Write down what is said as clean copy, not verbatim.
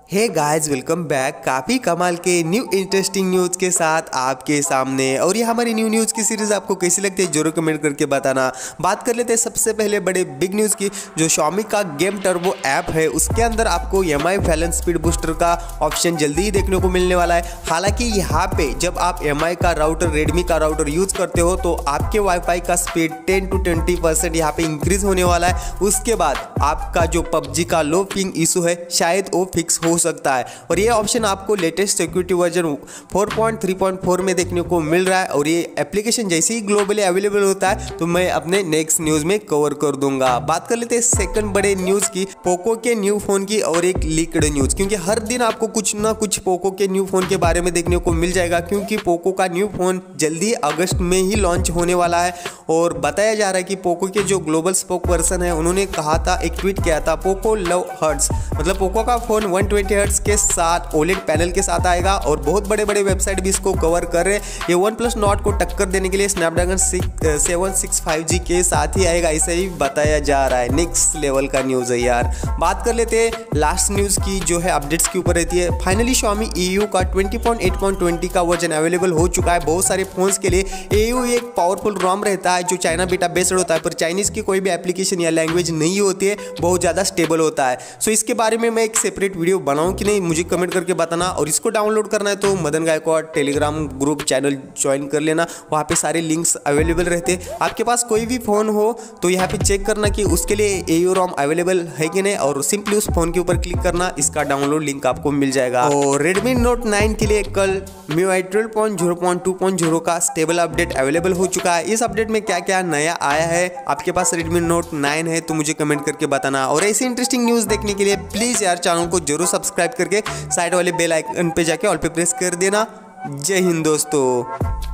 Hey guys, welcome back. काफ़ी कमाल के न्यू इंटरेस्टिंग न्यूज़ के साथ आपके सामने। और ये हमारी न्यू न्यूज़ की सीरीज़ आपको कैसी लगती है जरूर कमेंट करके बताना। बात कर लेते हैं सबसे पहले बड़े बिग न्यूज़ की। जो Xiaomi का गेम टर्बो ऐप है उसके अंदर आपको MI फैलन स्पीड बूस्टर का ऑप्शन जल्दी ही देखने को मिलने वाला है। हालांकि यहाँ पे जब आप MI का राउटर, रेडमी का राउटर यूज़ करते हो तो आपके वाईफाई का स्पीड 10 to 20% यहाँ पे इंक्रीज होने वाला है। उसके बाद आपका जो PUBG का लो पिंग इशू है शायद वो फिक्स हो सकता है। और ये ऑप्शन आपको लेटेस्ट सिक्योरिटी वर्जन 4.3.4 में देखने को मिल रहा है। और ये एप्लीकेशन जैसे ही ग्लोबली अवेलेबल होता है तो मैं अपने नेक्स्ट न्यूज़ में कवर कर दूंगा। बात कर लेते हैं सेकंड बड़े न्यूज़ की, पोको के न्यू फोन की और एक लीक्ड न्यूज़। क्योंकि हर दिन आपको कुछ ना कुछ पोको के न्यू फोन के बारे में देखने को मिल जाएगा, क्योंकि पोको का न्यू फोन जल्दी अगस्त में ही लॉन्च होने वाला है। और बताया जा रहा है कि पोको के जो ग्लोबल स्पोक पर्सन है उन्होंने कहा था, एक ट्वीट किया था, पोको लव हर्ट्स, मतलब पोको का फोन 120 हर्ट्स के साथ ओलेड पैनल के साथ आएगा। और बहुत बड़े बड़े वेबसाइट भी इसको कवर कर रहे हैं। ये OnePlus Nord को टक्कर देने के लिए स्नैपड्रैगन 765G के साथ ही आएगा, ऐसे ही बताया जा रहा है। नेक्स्ट लेवल का न्यूज़ है यार। बात कर लेते हैं लास्ट न्यूज़ की, जो है अपडेट्स के ऊपर रहती है। फाइनली Xiaomi EU का 20.8.20 का वर्जन अवेलेबल हो चुका है बहुत सारे फोन्स के लिए। EU एक पावरफुल ROM रहता है जो चाइना बीटा बेस्ड होता है, पर चाइनीज़ की कोई भी एप्लीकेशन या लैंग्वेज नहीं होती है, बहुत ज़्यादा स्टेबल होता है। सो इसके बारे में मैं एक सेपरेट वीडियो बनाऊँ कि नहीं, मुझे कमेंट करके बताना। और इसको डाउनलोड करना है तो Madan Gaikwad Telegram group channel join कर लेना, वहाँ पे सारे लिंक्स अवेलेबल रहते हैं। आपके पास कोई भी फ़ोन हो तो यहाँ पे चेक करना कि उसके लिए EU ROM अवेलेबल है कि नहीं, और सिंपली उस फोन के ऊपर क्लिक करना, इसका डाउनलोड लिंक आपको मिल जाएगा। और Redmi Note 9 के लिए कल MIUI 12.0.2.0 का स्टेबल अपडेट अवेलेबल हो चुका है। इस अपडेट में क्या क्या नया आया है, आपके पास Redmi Note 9 है तो मुझे कमेंट करके बताना। और ऐसी इंटरेस्टिंग न्यूज़ देखने के लिए प्लीज़ यार चैनल को जरूर सब्सक्राइब करके साइड वाले बेल आइकन पे जाके ऑल पे प्रेस कर देना। जय हिंद दोस्तों।